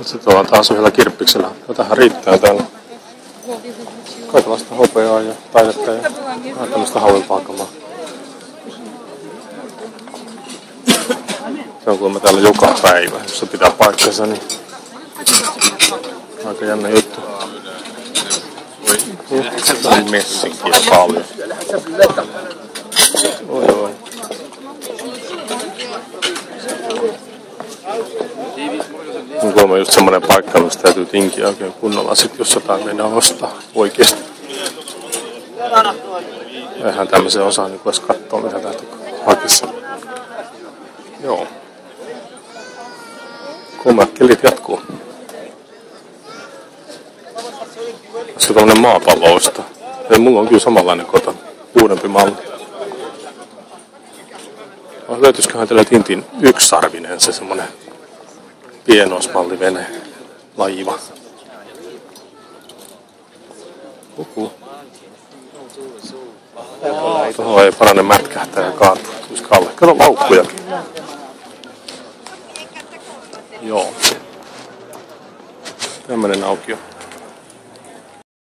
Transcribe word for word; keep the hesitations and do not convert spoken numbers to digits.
Sitten ollaan taas yhdellä kirppiksellä. No tähän riittää täällä. Kaikenlaista hopeaa ja taidetta ja vähän tämmöistä halvempaa kamaa. Se on kuulemma täällä joka päivä, jos se pitää paikkansa, niin aika jännä juttu. On messinkiä paljon. Oi oi. On kuulemma just semmonen paikka, mistä täytyy tinkiä oikein kunnolla sit, jos jotain meinaa ostaa oikeesti. Eihän tämmöisen osaa niin edes kattoo, mitä täältä hakissa. Joo. Kuulemma kelit jatkuu. Tässä on tämmönen maapallo ostaa. Ja mulla on kyllä samanlainen kotona. Uudempi malli. Löytyisiköhän tällä Tintin yksisarvinen se semmonen pienoismallivene, laiva. Uhu. Tuohon ei parane mätkähtää ja kaatua. Kato laukkujakin. Joo. Tämmönen aukio.